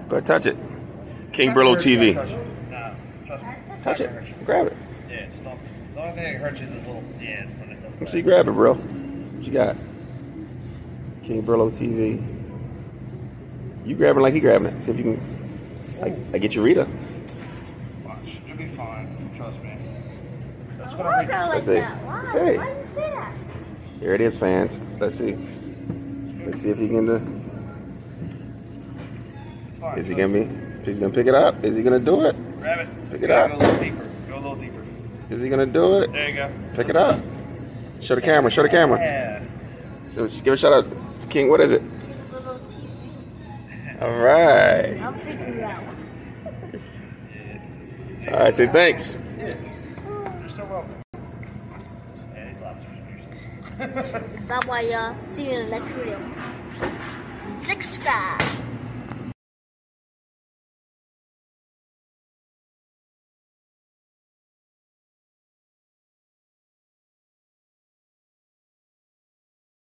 Go ahead, touch it. King Brillo TV. Nah, trust me. Touch it. Grab it. Yeah, stop. The only thing that hurts you is this little, yeah, when it does Let me see, grab it, bro. What you got? King Brillo TV. You grabbing like he grabbing it. See if you can, like get your Rita. Watch, you'll be fine. Trust me. That's what Why I'm go like Let's see. that? Why? Let's see. Why do you say that? Here it is, fans. Let's see. Let's see if he can do. It's fine. Is he gonna be? He's gonna pick it up. Is he gonna do it? Grab it. Pick it up. Go a little deeper. Go a little deeper. Is he gonna do it? There you go. Pick it up. Show the camera. Show the camera. Yeah. So just give a shout out to King. What is it? Little TV. All right. I'll figure it out. All right. Say thanks. Yeah. You're so welcome. Yeah, these lobsters are useless. Bye bye, y'all. See you in the next video. Subscribe.